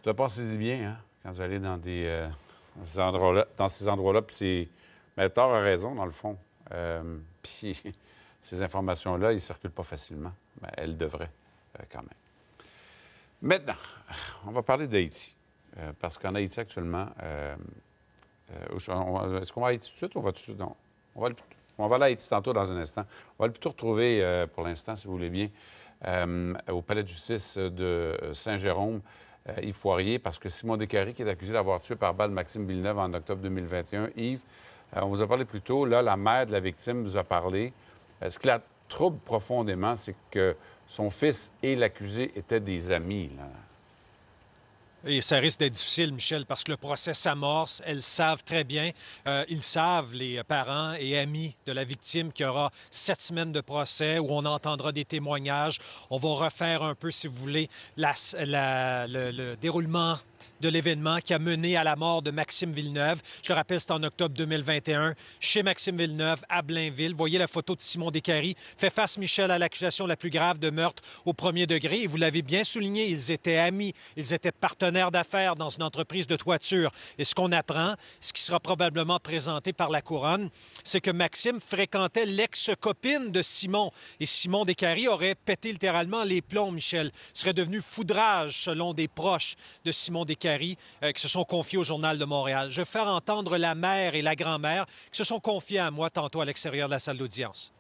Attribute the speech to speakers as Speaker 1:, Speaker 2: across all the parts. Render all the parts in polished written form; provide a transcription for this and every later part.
Speaker 1: doit passer bien, hein, quand vous allez dans ces endroits-là. Puis c'est... Mais tort a raison, dans le fond. Puis ces informations-là, ils ne circulent pas facilement. Mais elles devraient, quand même. Maintenant, on va parler d'Haïti. Parce qu'en Haïti, actuellement... est-ce qu'on va à Haïti tout de suite ou on va tout de suite? Non. On va aller à Haïti tantôt dans un instant. On va le plutôt retrouver, pour l'instant, si vous voulez bien, au palais de justice de Saint-Jérôme, Yves Poirier, parce que Simon Descaries, qui est accusé d'avoir tué par balle Maxime Villeneuve en octobre 2021. Yves, on vous a parlé plus tôt, là, la mère de la victime vous a parlé. Ce qui la trouble profondément, c'est que son fils et l'accusé étaient des amis, là.
Speaker 2: Et ça risque d'être difficile, Michel, parce que le procès s'amorce. Elles savent très bien. Ils savent, les parents et amis de la victime, qu'il y aura 7 semaines de procès où on entendra des témoignages. On va refaire un peu, si vous voulez, le déroulement de l'événement qui a mené à la mort de Maxime Villeneuve. Je le rappelle, c'est en octobre 2021, chez Maxime Villeneuve, à Blainville. Voyez la photo de Simon Descaries. Fait face, Michel, à l'accusation la plus grave de meurtre au premier degré. Et vous l'avez bien souligné, ils étaient amis, ils étaient partenaires d'affaires dans une entreprise de toiture. Et ce qu'on apprend, ce qui sera probablement présenté par la Couronne, c'est que Maxime fréquentait l'ex-copine de Simon. Et Simon Descaries aurait pété littéralement les plombs, Michel. Ce serait devenu foudrage, selon des proches de Simon Descaries, qui se sont confiés au Journal de Montréal. Je vais faire entendre la mère et la grand-mère qui se sont confiés à moi tantôt à l'extérieur de la salle d'audience.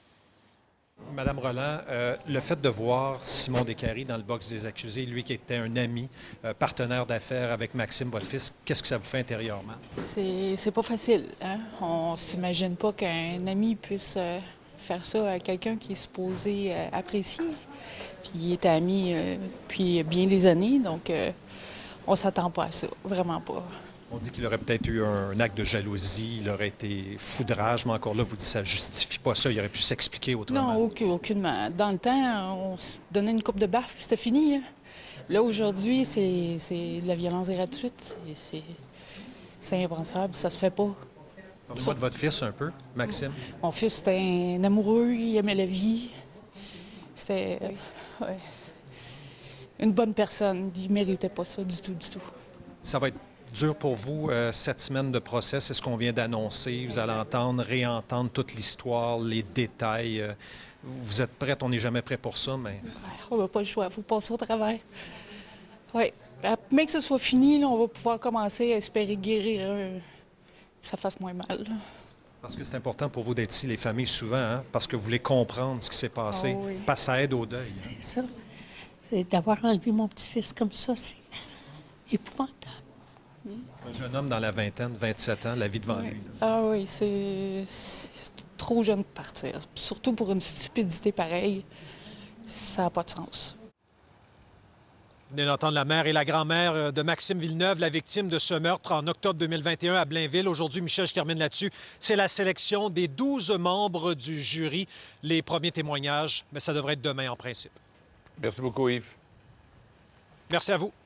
Speaker 2: Madame Roland, le fait de voir Simon Descaries dans le box des accusés, lui qui était un ami, partenaire d'affaires avec Maxime, votre fils, qu'est-ce que ça vous fait intérieurement?
Speaker 3: C'est pas facile, hein? On s'imagine pas qu'un ami puisse faire ça à quelqu'un qui est supposé apprécier. Puis il était ami depuis bien des années, donc on s'attend pas à ça, vraiment pas.
Speaker 2: On dit qu'il aurait peut-être eu un acte de jalousie, il aurait été foudrage, mais encore là, vous dites que ça ne justifie pas ça, il aurait pu s'expliquer autrement.
Speaker 3: Non, aucunement. Dans le temps, on se donnait une coupe de baffe, c'était fini, hein? Là, aujourd'hui, c'est de la violence gratuite. C'est impensable, ça se fait pas.
Speaker 2: Parlez-moi de votre fils un peu, Maxime.
Speaker 3: Mon fils, c'était un amoureux, il aimait la vie. C'était une bonne personne. Il ne méritait pas ça du tout, du tout.
Speaker 2: Ça va être dur pour vous, 7 semaines de procès, c'est ce qu'on vient d'annoncer. Vous allez entendre, réentendre toute l'histoire, les détails. Vous êtes prête, on n'est jamais prêt pour ça, mais...
Speaker 3: On n'a pas le choix, il faut passer au travers. Oui. Même que ce soit fini, là, on va pouvoir commencer à espérer guérir, que ça fasse moins mal.
Speaker 2: Parce que c'est important pour vous d'être ici, les familles, souvent, hein? Parce que vous voulez comprendre ce qui s'est passé.
Speaker 3: Oh oui.
Speaker 2: Parce que ça aide au deuil.
Speaker 4: C'est ça. D'avoir enlevé mon petit-fils comme ça, c'est épouvantable.
Speaker 2: Un jeune homme dans la vingtaine, 27 ans, la vie devant lui.
Speaker 3: Ah oui, c'est trop jeune pour partir. Surtout pour une stupidité pareille, ça n'a pas de sens.
Speaker 2: Vous venez d'entendre la mère et la grand-mère de Maxime Villeneuve, la victime de ce meurtre en octobre 2021 à Blainville. Aujourd'hui, Michel, je termine là-dessus. C'est la sélection des 12 membres du jury. Les premiers témoignages, mais ça devrait être demain en principe.
Speaker 1: Merci beaucoup, Yves.
Speaker 2: Merci à vous.